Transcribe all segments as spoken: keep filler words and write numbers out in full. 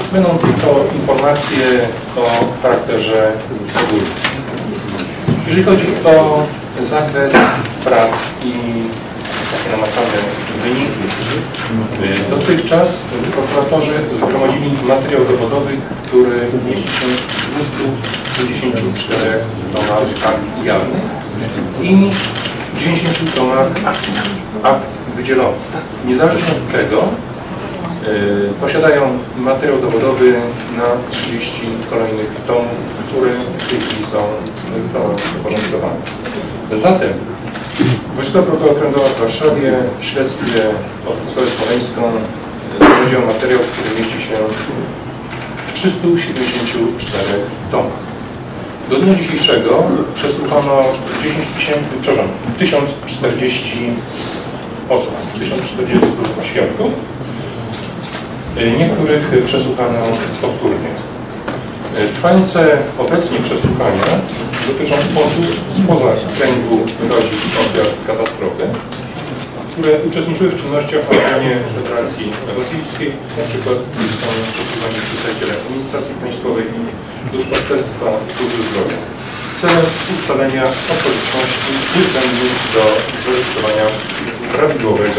Będą tylko informacje o charakterze ogólnym. Jeżeli chodzi o zakres prac i takie namacalne wyniki, dotychczas prokuratorzy zgromadzili materiał dowodowy, który mieści się w dwustu pięćdziesięciu czterech tomach akt jawnych i dziewięćdziesięciu tomach akt wydzielonych. Niezależnie od tego yy, posiadają materiał dowodowy na trzydzieści kolejnych tomów, które w tej chwili są uporządkowane. Zatem Wojskowa Prokuratura Okręgowa w Warszawie w śledztwie pod Kusowę Smoleńską prowadziła materiał, który mieści się w trzystu siedemdziesięciu czterech tomach. Do dnia dzisiejszego przesłuchano tysiąc czterdzieści osób, tysiąc czterdzieści świadków. Niektórych przesłuchano powtórnie. Trwające obecnie przesłuchania dotyczą osób spoza kręgu rodzin ofiar katastrofy, które uczestniczyły w czynnościach na terenie Federacji Rosyjskiej, na przykład są przesłuchani przedstawiciele administracji państwowej, duszpasterstwa, służby zdrowia, celem ustalenia okoliczności niezbędnych do zarejestrowania prawidłowego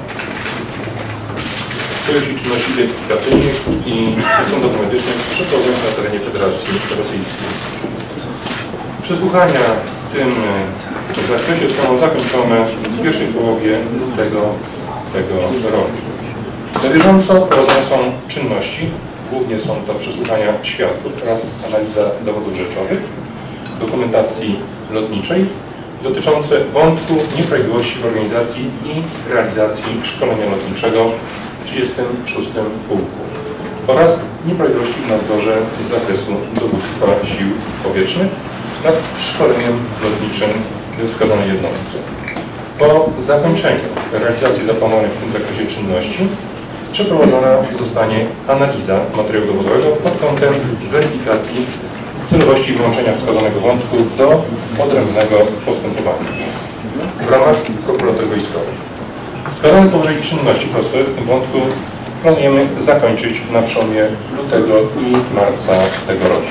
treści czynności identyfikacyjnych i sądowo-medycznych przeprowadzonych na terenie Federacji Rosyjskiej. Przesłuchania w tym zakresie zostaną zakończone w pierwszej połowie tego, tego roku. Na bieżąco prowadzone są czynności, głównie są to przesłuchania świadków oraz analiza dowodów rzeczowych, dokumentacji lotniczej dotyczące wątku nieprawidłowości w organizacji i realizacji szkolenia lotniczego w trzydziestym szóstym Pułku oraz nieprawidłowości w nadzorze z zakresu dowództwa sił powietrznych nad szkoleniem lotniczym we wskazanej jednostce. Po zakończeniu realizacji zaplanowanych w tym zakresie czynności przeprowadzona zostanie analiza materiału dowodowego pod kątem weryfikacji celowości wyłączenia wskazanego wątku do odrębnego postępowania w ramach prokuratury wojskowej. Wskazane powyżej czynności procesowe w tym wątku planujemy zakończyć na przełomie lutego i marca tego roku.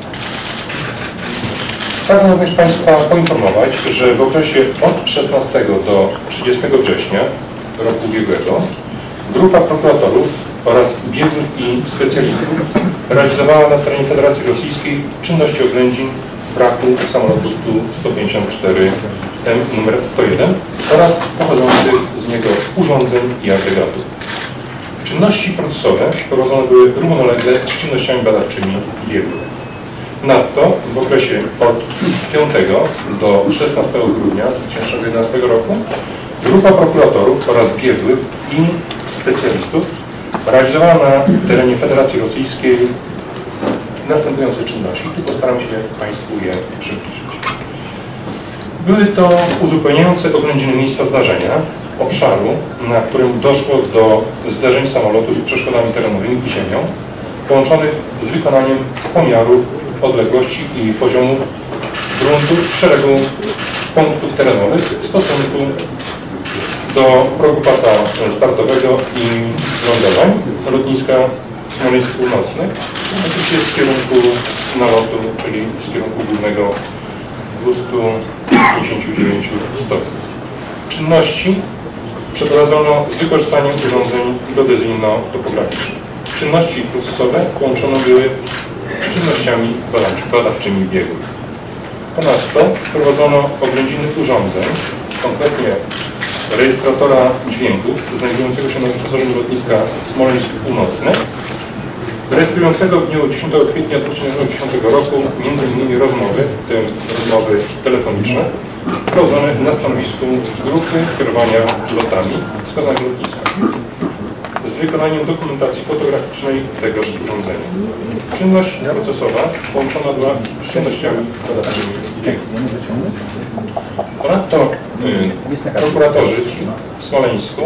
Pragnę również Państwa poinformować, że w okresie od szesnastego do trzydziestego września roku ubiegłego grupa prokuratorów oraz biegłych i specjalistów realizowała na terenie Federacji Rosyjskiej czynności oględzin wraku samolotu Tu sto pięćdziesiąt cztery M numer sto jeden oraz pochodzących z niego urządzeń i agregatów. Czynności procesowe prowadzone były równolegle z czynnościami badawczymi biegłych. Nadto w okresie od piątego do szesnastego grudnia dwa tysiące jedenastego roku grupa prokuratorów oraz biegłych i specjalistów realizowała na terenie Federacji Rosyjskiej następujące czynności. Tu postaram się Państwu je przybliżyć. Były to uzupełniające oględziny miejsca zdarzenia, obszaru, na którym doszło do zderzeń samolotu z przeszkodami terenowymi i ziemią, połączonych z wykonaniem pomiarów odległości i poziomów gruntu w szeregu punktów terenowych w stosunku do progu pasa startowego i lądowań lotniska Smoleńsk Północny, oczywiście z kierunku nalotu, czyli z kierunku głównego dwieście pięćdziesiąt dziewięć stopni. Czynności przeprowadzono z wykorzystaniem urządzeń geodezyjno-topograficznych. Czynności procesowe połączone były z czynnościami badawczymi biegłych. Ponadto wprowadzono oględziny urządzeń, konkretnie rejestratora dźwięków znajdującego się na wyposażeniu lotniska Smoleńsk Północny, rejestrującego w dniu dziesiątego kwietnia dwa tysiące dziesiątego roku między innymi rozmowy, w tym rozmowy telefoniczne, prowadzone na stanowisku grupy kierowania lotami wskazanego lotniska z wykonaniem dokumentacji fotograficznej tegoż urządzenia. Czynność procesowa połączona była z czynnościami badawczymi biegłych. Ponadto y, prokuratorzy w Smoleńsku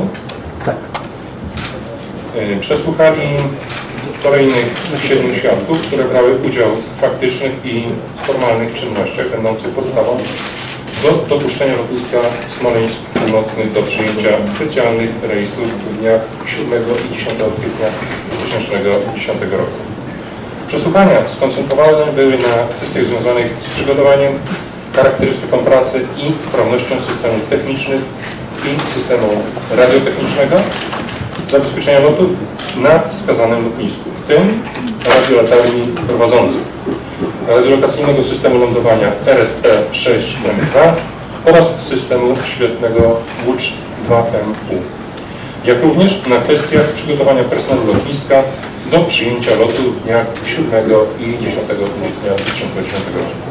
y, przesłuchali kolejnych siedmiu świadków, które brały udział w faktycznych i formalnych czynnościach będących podstawą do dopuszczenia lotniska Smoleńsk Północny do przyjęcia specjalnych rejsów w dniach siódmego i dziesiątego kwietnia dwa tysiące dziesiątego roku. Przesłuchania skoncentrowane były na kwestiach związanych z przygotowaniem, charakterystyką pracy i sprawnością systemów technicznych i systemu radiotechnicznego, zabezpieczenia lotów na wskazanym lotnisku, w tym radiolatarni prowadzących, radiolokacyjnego systemu lądowania R S P sześć M dwa oraz systemu świetnego Łódź dwa M U, jak również na kwestiach przygotowania personelu lotniska do przyjęcia lotu w dniach siódmego i dziesiątego kwietnia dwa tysiące dziesiątego roku.